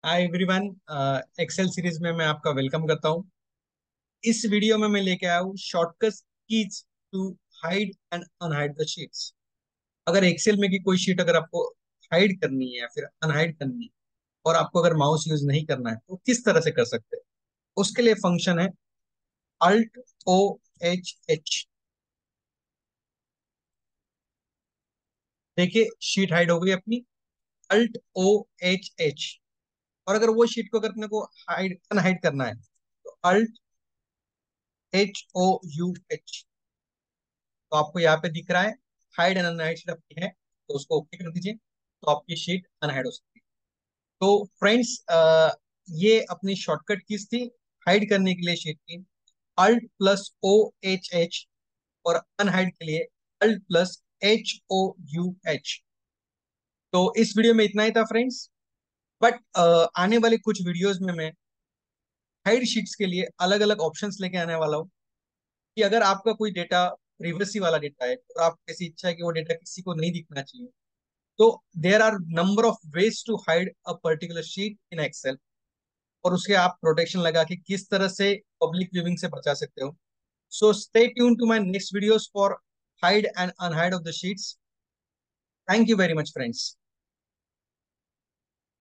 Hi everyone. Excel series में मैं आपका वेलकम करता हूं। इस वीडियो में मैं लेके आया हूँ shortcut keys to hide and unhide the sheets. अगर एक्सेल में की कोई शीट अगर आपको हाइड करनी है या फिर अनहाइड करनी है और आपको अगर माउस यूज नहीं करना है तो किस तरह से कर सकते हैं। उसके लिए फंक्शन है अल्ट ओ एच एच। देखिए शीट हाइड हो गई अपनी। Alt O H H. और अगर वो शीट को अगर अपने को हाइड अनहाइड करना है तो alt H O U H. तो आपको यहाँ पे दिख रहा है हाइड एंड अनहाइड शीट आपकी है, तो उसको ओके कर दीजिए तो आपकी शीट अनहाइड हो सकती है। तो फ्रेंड्स, ये अपनी शॉर्टकट कीज थी हाइड करने के लिए शीट की। Alt plus O H H और अनहाइड के लिए alt plus H O U H. तो इस वीडियो में इतना ही था फ्रेंड्स। बट आने वाले कुछ वीडियोस में मैं हाइड शीट्स के लिए अलग अलग ऑप्शंस लेके आने वाला हूँ कि अगर आपका कोई डेटा प्रिवेसी वाला डेटा है और आप ऐसी इच्छा है कि वो डेटा किसी को नहीं दिखना चाहिए, तो there are number of ways to hide a particular sheet in Excel. और उसके आप प्रोटेक्शन लगा के किस तरह से पब्लिक व्यूइंग से बचा सकते हो। So stay tune to my next videos for hide and unhide of the sheets. Thank you very much friends.